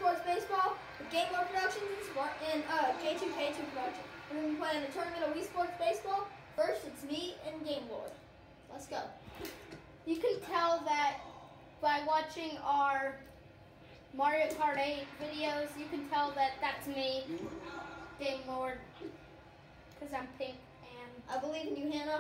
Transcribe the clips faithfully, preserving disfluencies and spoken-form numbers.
Sports Baseball with Game Lord Productions and, Smart, and uh, J two K two Productions. We're going to be playing a tournament of Wii Sports Baseball. First, it's me and Game Lord. Let's go. You can tell that by watching our Mario Kart eight videos. You can tell that that's me, Game Lord, because I'm pink and I believe in you, Hannah.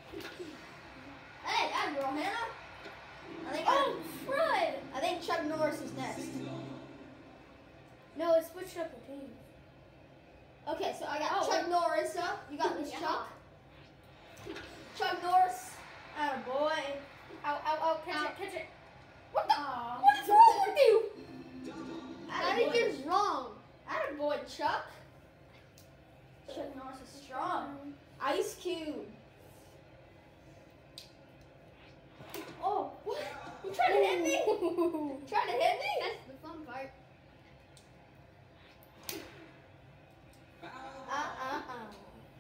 Hey, I'm girl, Hannah. I think oh, I, Fred! I think Chuck Norris is next. No, it switched up the team. Okay, so I got Oh, Chuck wait. Norris up. You got this, Yeah. Chuck. Chuck Norris. Atta boy. Ow, ow, ow, catch Ow. it, catch it. What the? Aw. What is wrong with you? Atta That boy. is just wrong. Atta boy, Chuck. Chuck Norris is strong. Ice Cube. Oh, what? You trying to hit me? You trying to hit me? That's the fun part. Uh uh uh.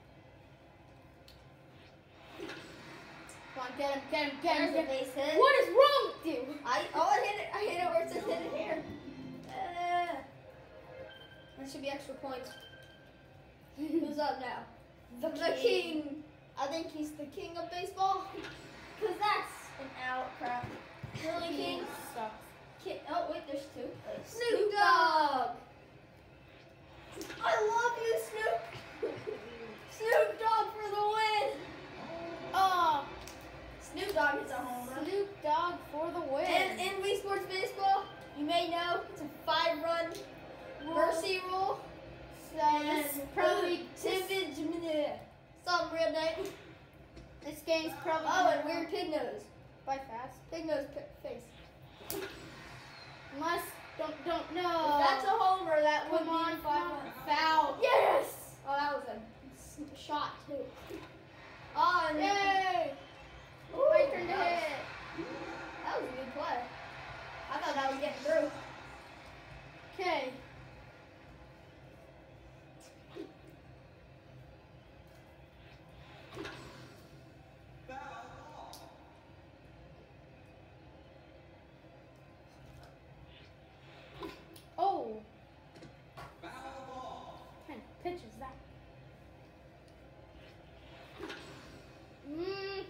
Come on, get him, get him, get him. There's a Get him. base hit. What is wrong with you? I oh I hit it. I hit it where it says hit it here. Uh, that should be extra points. Who's up now? The The king. I think he's the king of baseball. Cause that's an out crap. Really, king? sucks. King. Oh wait, there's two. Snoop Snoop Dogg. I love you, Snoop. Snoop Dogg for the win. Oh, Snoop Dogg hits a home run. Snoop Dogg for the win. And in Wii Sports Baseball, you may know it's a five-run mercy rule. And This probably Savage minute. Some real name. this game's probably Oh, and weird pig nose. by fast. Pig nose pi- face. Must don't don't know. If that's a homer, that would Come be on, five come on. run. Foul. Yes. Oh, that was a s- shot too. Oh, and Yay! Ooh, My turn to that was- hit. That was a good play. I thought that was getting through. Okay. Oh. What kind of pitch is that? Mm.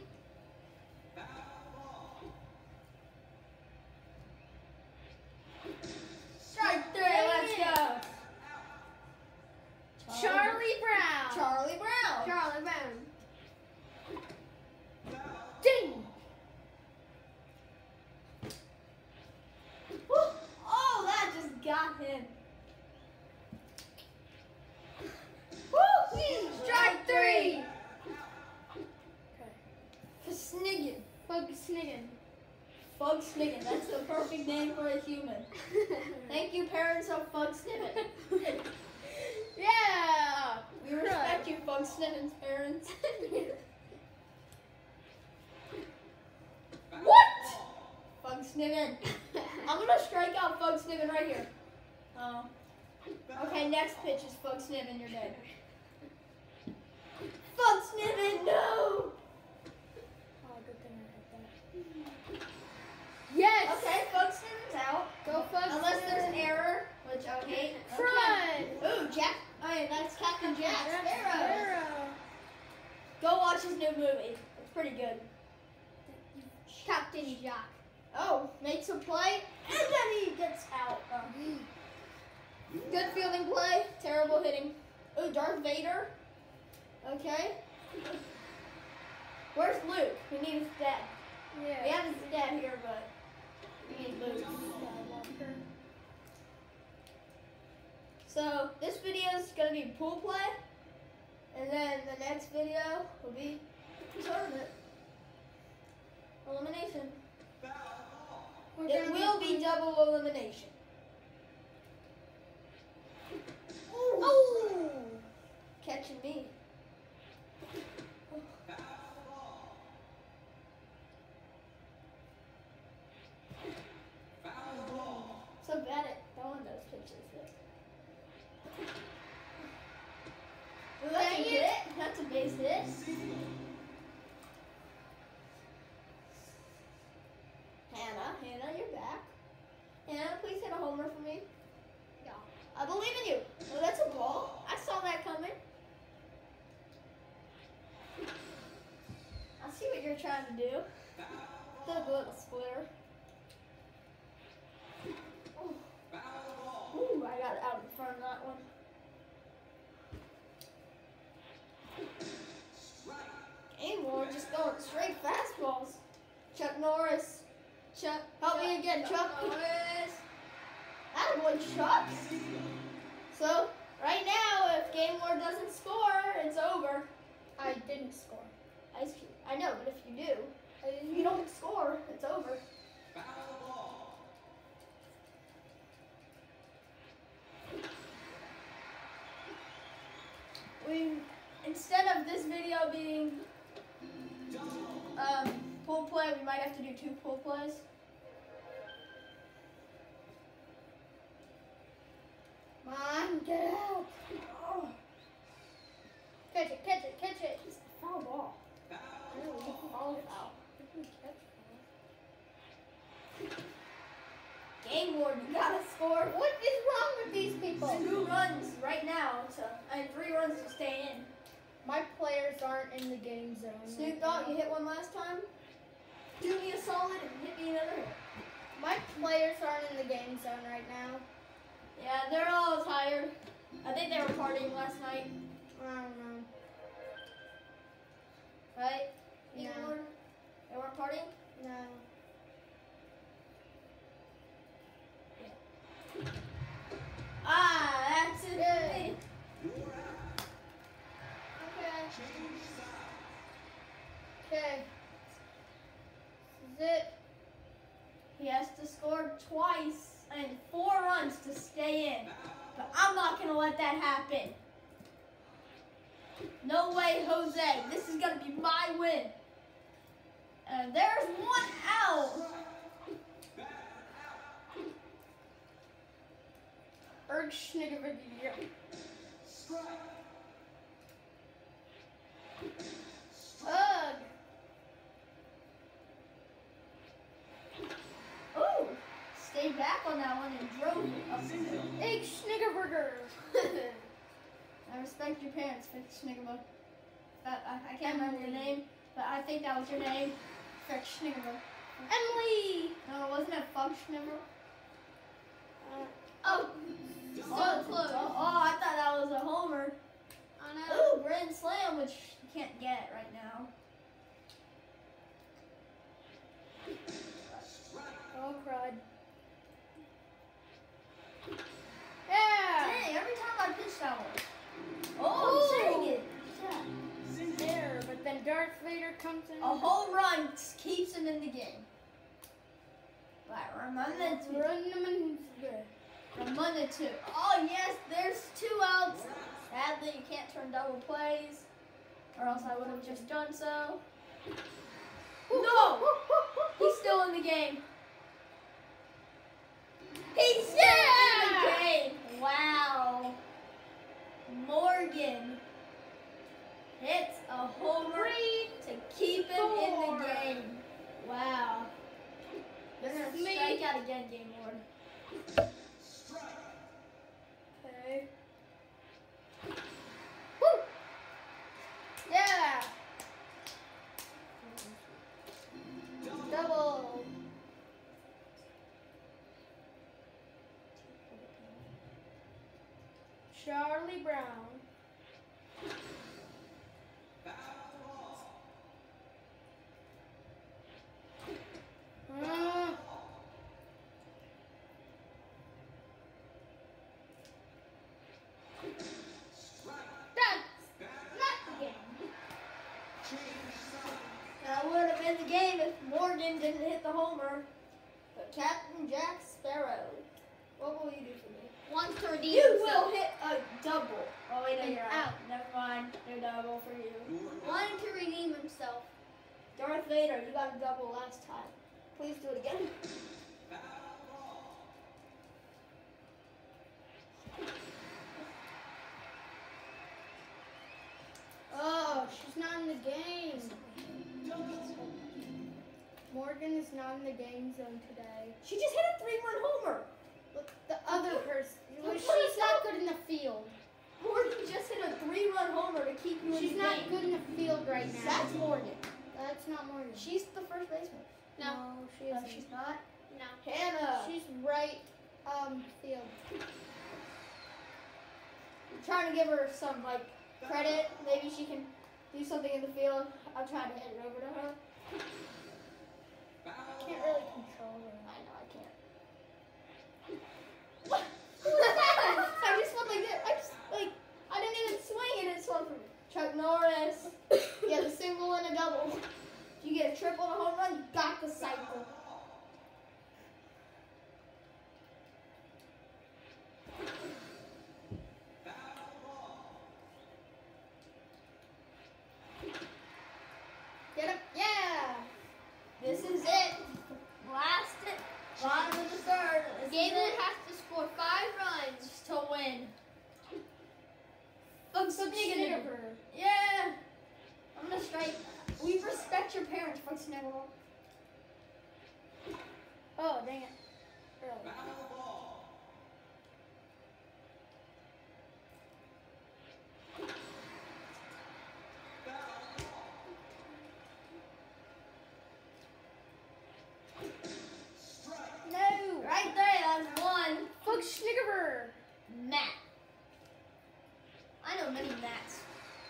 Strike three. Dang Let's it. go. Charlie Brown. Charlie Brown. Charlie Brown. Ding. Woo. Oh, that just got him. Woo! Strike three. Sniggin. Bug sniggin. Fug Sniggin. That's the perfect name for a human. Thank you, parents of Fug Sniggin. Yeah. We respect you, Fug Sniggin's parents. What? Fug Sniggin. I'm gonna strike out Fug Sniggin right here. Oh. Okay, next pitch is Fug Sniggin. You're dead. Fug Sniggin, no! Oh, good thing I hit that. Yes. Okay, Fug Sniggin's out. Go Fug. Unless there's an error, which I hate. Crud. Ooh, Jack. Oh, yeah, that's Captain Jack Sparrow. Sparrow. Go watch his new movie. It's pretty good. Captain Jack. Oh, makes a play, and then he gets out. Oh. Good fielding play, terrible hitting. Ooh, Darth Vader. Okay. Where's Luke? We need his dad. Yeah. We have his dad here, but we need Luke. So this video is gonna be pool play, and then the next video will be tournament elimination. We're It gonna will be playing- double elimination. Ooh. Oh. Catching me. So bad at throwing those pitches. Well, that's a Dang it. hit. That's a base hit. Hannah, Hannah, you're back. Hannah, please hit a homer for me. I believe in you. Oh, that's a ball. I saw that coming. I see what you're trying to do. The little splitter. Ooh. Ooh, I got it out in front of that one. Gaylord just going straight fastballs. Chuck Norris. Chuck, help Chuck, me again, Chuck. Chuck Norris. Attaboy, Chuck. So, right now, if Gaylord doesn't score, it's over. I didn't score. Ice Cube. I know, but if you do, if you don't score, it's over. We, instead of this video being um, pool play, we might have to do two pool plays. Come on, get out. Oh. Catch it, catch it, catch it. It's a foul ball. I know, we can foul it out. Gaylord, you gotta score. What is wrong with these people? Two runs right now, to, and three runs to stay in. My players aren't in the game zone. Snoop Dogg, you hit one last time. Do me a solid and hit me another hit. My players aren't in the game zone right now. Yeah, they're all tired. I think they were partying last night. I don't know. Right? No. Gaylord? They weren't partying? No. Ah, that's it. Good. Okay. Okay. This is it. He has to score twice and four runs to stay in. But I'm not going to let that happen. No way, Jose. This is going to be my win. And there's one out. Erg Schnigger. Ugh. Ooh. Stayed back on that one and drove it up the hill. Egg Schniggerburger. I respect your parents, Fitz Schniggerberg. Uh, I, I can't remember your name, but I think that was your name. Fitz Schniggerberg. Emily. No, wasn't it Fug Schniggerberg? Uh, Oh, so oh, close. Oh, oh, I thought that was a homer. I know. Ooh, grand slam, which you can't get right now. Oh, cried. Yeah. Dang, every time I pitch that one. Oh, dang it. Yeah. There, but then Darth Vader comes in. A home run keeps him in the game. Right, remember to Run them in. Remember to. Oh yes, there's two outs. Sadly, you can't turn double plays, or else I would have just done so. No, he's still in the game. He's still in the game. Wow. Morgan hits a homer to keep him in the game. Wow. You're gonna Me. strike out again, Gaylord. Okay. Woo! Yeah. Double. Charlie Brown. Uh. That's not the game. That would have been the game if Morgan didn't hit the homer. But Captain Jack Sparrow, what will you do for me? Wants to redeem You himself. will hit a double. Oh wait, no, And you're out. out. Never mind, no double for you. Wanting to redeem himself. Darth Vader, you got a double last time. Please do it again. Oh, she's not in the game. Morgan is not in the game zone today. She just hit a three-run homer. Look, the other person. Well, she's not good in the field. Morgan just hit a three-run homer to keep you in She's the not game. good in the field right now. That's Morgan. That's not Morgan. She's the first baseman. No, she No, isn't. she's not. No. Hannah. She's right um field. I'm trying to give her some like credit. Maybe she can do something in the field. I'm trying to hit it over to her. Can't really control her. I know I can't. What? What was that? I just went like that. I just like I didn't even swing and it swung for me. Chuck Norris. You had a single and a double. If you get a triple and a home run, you got the cycle. Get him. Yeah. This is it. Blast it. Bottom of the third. This Gable is it. has to score five runs to win. Look, so Snigger. Yeah. I'm gonna strike. We respect your parents, fuck Snigger. Oh, dang it. Early. No. Right there, that's one. Fuck Snigger. Matt. I know many Matts.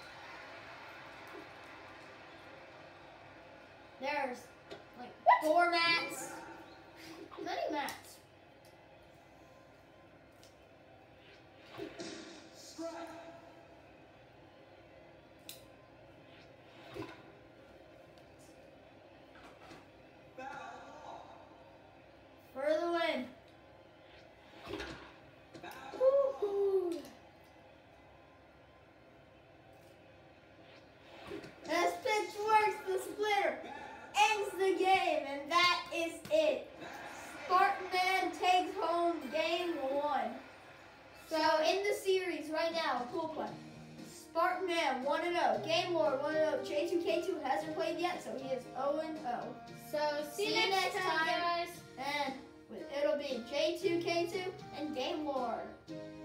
There's like four Matts. Many Matts. For the win. Woo-hoo. As pitch works, the splitter ends the game, and that is it. Spartan Man takes home game one. So in the series right now, pool play. Spartan Man one and oh. Game Lord one and oh. J two K two hasn't played yet, so he is oh and oh. So see, see you next, next time, time, guys. And it'll be J two K two and Game Lord.